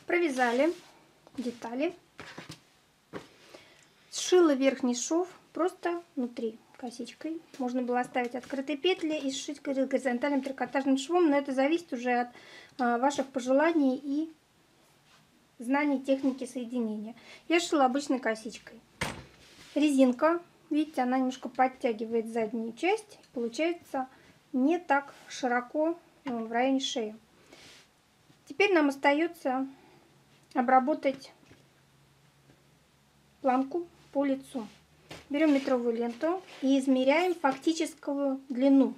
Провязали детали. Сшила верхний шов просто внутри косичкой. Можно было оставить открытые петли и сшить горизонтальным трикотажным швом, но это зависит уже от ваших пожеланий и знаний техники соединения. Я шила обычной косичкой. Резинка, видите, она немножко подтягивает заднюю часть. Получается не так широко в районе шеи. Теперь нам остается обработать планку по лицу. Берем метровую ленту и измеряем фактическую длину.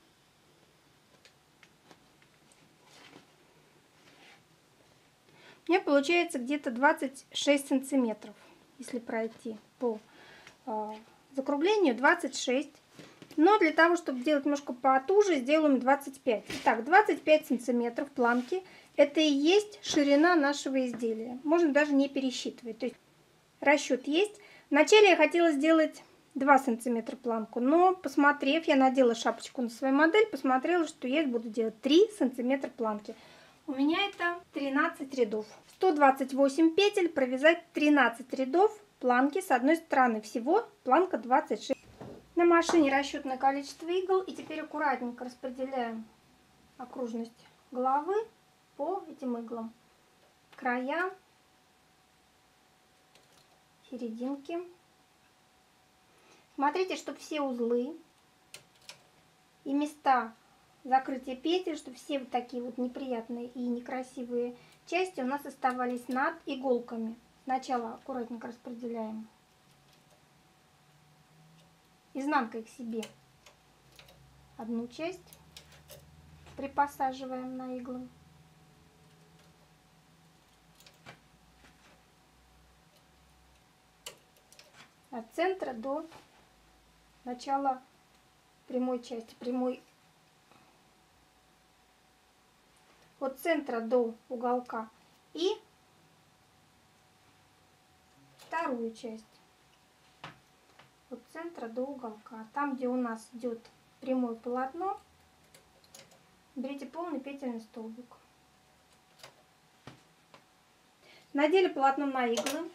У меня получается где-то 26 сантиметров, если пройти по закруглению 26. Но для того, чтобы делать немножко потуже, сделаем 25. Итак, 25 сантиметров планки. Это и есть ширина нашего изделия. Можно даже не пересчитывать. То есть расчет есть. Вначале я хотела сделать 2 сантиметра планку, но посмотрев, я надела шапочку на свою модель, посмотрела, что я буду делать 3 сантиметра планки. У меня это 13 рядов. 128 петель, провязать 13 рядов планки с одной стороны. Всего планка 26. На машине расчетное количество игл. И теперь аккуратненько распределяем окружность головы по этим иглам. Края, серединки. Смотрите, чтобы все узлы и места закрытия петель, чтобы все вот такие вот неприятные и некрасивые части у нас оставались над иголками. Сначала аккуратненько распределяем изнанкой к себе одну часть, припосаживаем на иглы. От центра до начала прямой части, от центра до уголка, и вторую часть от центра до уголка. Там, где у нас идет прямое полотно, берите полный петельный столбик. Надели полотно на иглы.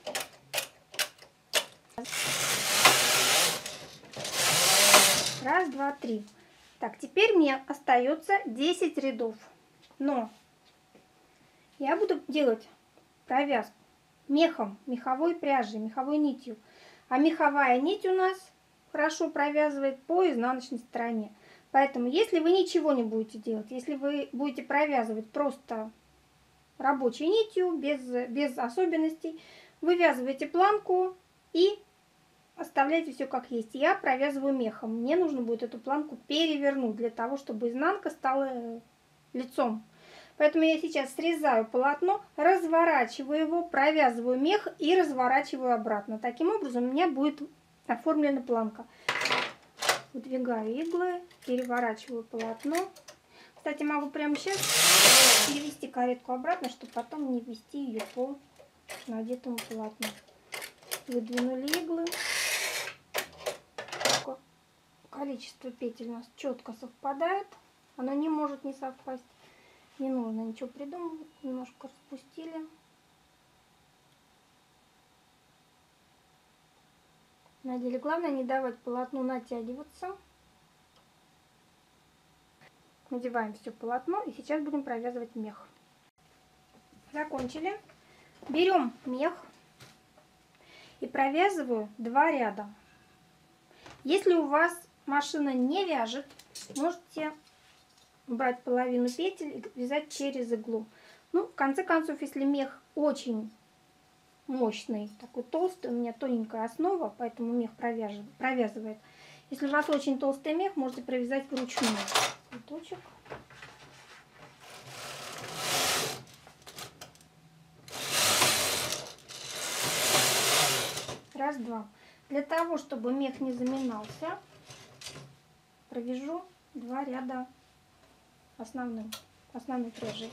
Раз, два, три. Так, теперь мне остается 10 рядов. Но я буду делать провязку мехом, меховой пряжей, меховой нитью. А меховая нить у нас хорошо провязывает по изнаночной стороне. Поэтому, если вы ничего не будете делать, если вы будете провязывать просто рабочей нитью, без особенностей, вывязываете планку и оставляйте все как есть. Я провязываю мехом. Мне нужно будет эту планку перевернуть для того, чтобы изнанка стала лицом. Поэтому я сейчас срезаю полотно, разворачиваю его, провязываю мех и разворачиваю обратно. Таким образом у меня будет оформлена планка. Выдвигаю иглы, переворачиваю полотно. Кстати, могу прямо сейчас перевести каретку обратно, чтобы потом не ввести ее по надетому полотну. Выдвинули иглы. Количество петель у нас четко совпадает. Оно не может не совпасть. Не нужно ничего придумывать. Немножко распустили. Надели. Главное не давать полотну натягиваться. Надеваем все полотно и сейчас будем провязывать мех. Закончили. Берем мех и провязываю 2 ряда. Если у вас машина не вяжет, можете брать половину петель и вязать через иглу. Ну, в конце концов, если мех очень мощный, такой толстый, у меня тоненькая основа, поэтому мех провязывает. Если у вас очень толстый мех, можете провязать вручную. Цветочек. Раз, два. Для того, чтобы мех не заминался, провяжу 2 ряда основной пряжи.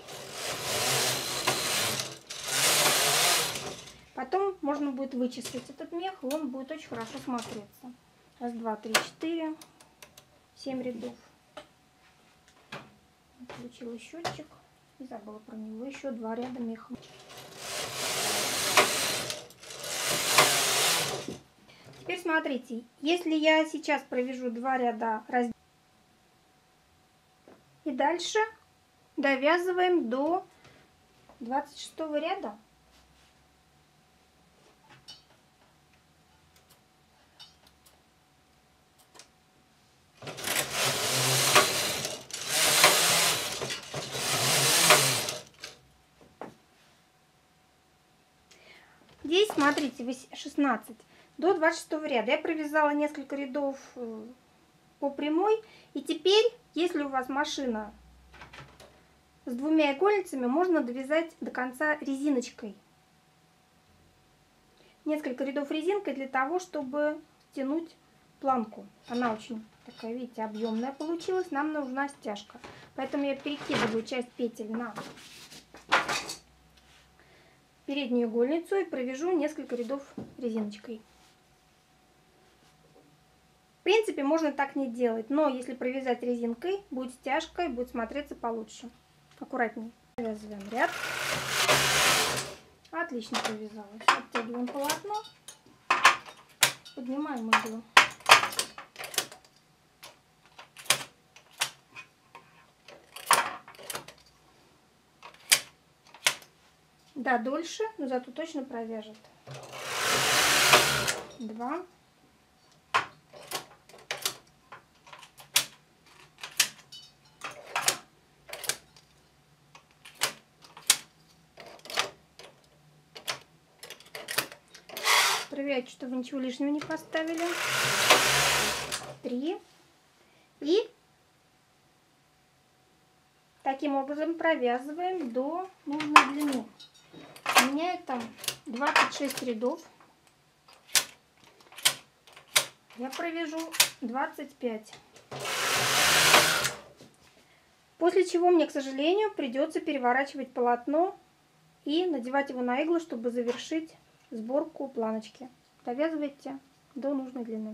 Потом можно будет вычислить этот мех, и он будет очень хорошо смотреться. Раз, два, три, 4, 7 рядов. Включила счетчик и забыла про него. Еще 2 ряда меха. смотрите, если я сейчас провяжу 2 ряда и дальше довязываем до 26 ряда. Здесь, смотрите, 16 до 26 ряда. Я провязала несколько рядов по прямой. И теперь, если у вас машина с 2 игольницами, можно довязать до конца резиночкой. Несколько рядов резинкой для того, чтобы стянуть планку. Она очень такая, видите, объемная получилась. Нам нужна стяжка. Поэтому я перекидываю часть петель на переднюю игольницу и провяжу несколько рядов резиночкой. В принципе, можно так не делать, но если провязать резинкой, будет стяжка и будет смотреться получше. Аккуратнее. Провязываем ряд. Отлично провязалась. Оттягиваем полотно. Поднимаем иглу. Да, дольше, но зато точно провяжет. 2. Проверяйте, что вы ничего лишнего не поставили. 3. И таким образом провязываем до нужной длины. У меня это 26 рядов. Я провяжу 25. После чего мне, к сожалению, придется переворачивать полотно и надевать его на иглу, чтобы завершить сборку планочки. Довязывайте до нужной длины.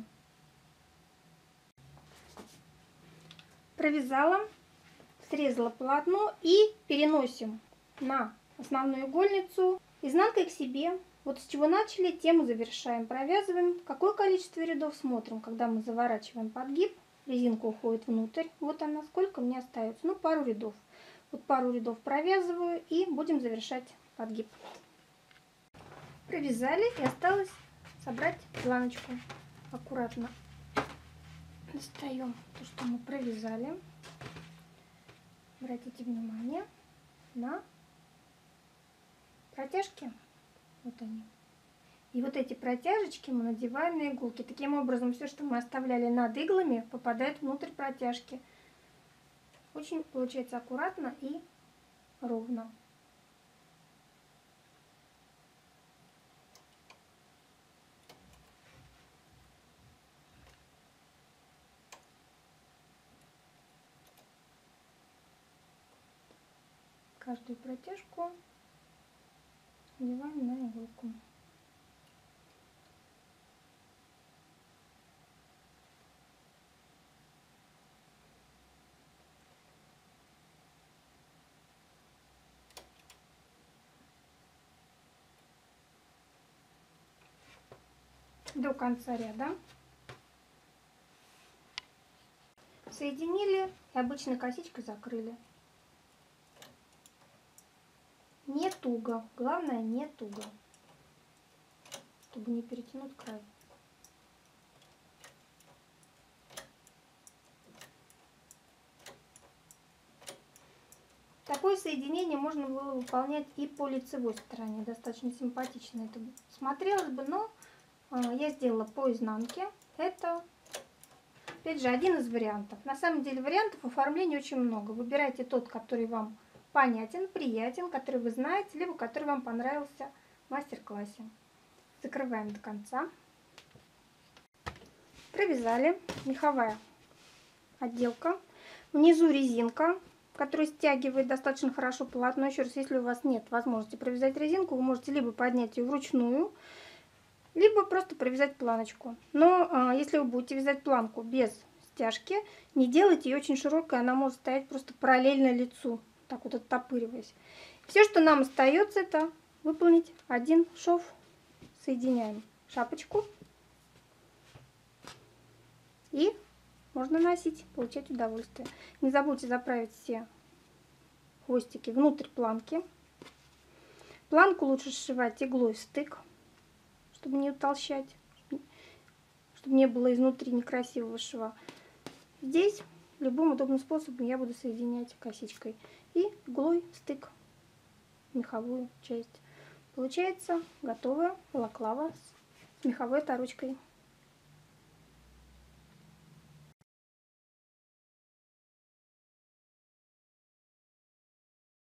Провязала, срезала полотно и переносим на основную игольницу изнанкой к себе. Вот с чего начали, тем и завершаем. Провязываем. Какое количество рядов смотрим, когда мы заворачиваем подгиб. Резинка уходит внутрь. Вот она. Сколько мне остается? Ну, пару рядов. Вот пару рядов провязываю и будем завершать подгиб. Провязали и осталось собрать планочку. Аккуратно достаем то, что мы провязали. Обратите внимание на протяжки. Вот они. И вот эти протяжечки мы надеваем на иголки. Таким образом, все, что мы оставляли над иглами, попадает внутрь протяжки. Очень получается аккуратно и ровно. Каждую протяжку надеваем на иголку. До конца ряда. Соединили и обычной косичкой закрыли. Не туго. Главное, не туго. Чтобы не перетянуть край. Такое соединение можно было выполнять и по лицевой стороне. Достаточно симпатично это смотрелось бы, но я сделала по изнанке. Это, опять же, один из вариантов. На самом деле вариантов оформления очень много. Выбирайте тот, который вам понятен, приятен, который вы знаете, либо который вам понравился в мастер-классе. Закрываем до конца. Провязали. Меховая отделка. Внизу резинка, которая стягивает достаточно хорошо полотно. Еще раз, если у вас нет возможности провязать резинку, вы можете либо поднять ее вручную, либо просто провязать планочку. Но если вы будете вязать планку без стяжки, не делайте ее очень широкой, она может стоять просто параллельно лицу, так вот оттопыриваясь. Все, что нам остается, это выполнить один шов. Соединяем шапочку можно носить, получать удовольствие. Не забудьте заправить все хвостики внутрь планки. Планку лучше сшивать иглой в стык, чтобы не утолщать, чтобы не было изнутри некрасивого шва. Здесь любым удобным способом я буду соединять косичкой и иглой в стык меховую часть. Получается готовая балаклава с меховой оторочкой.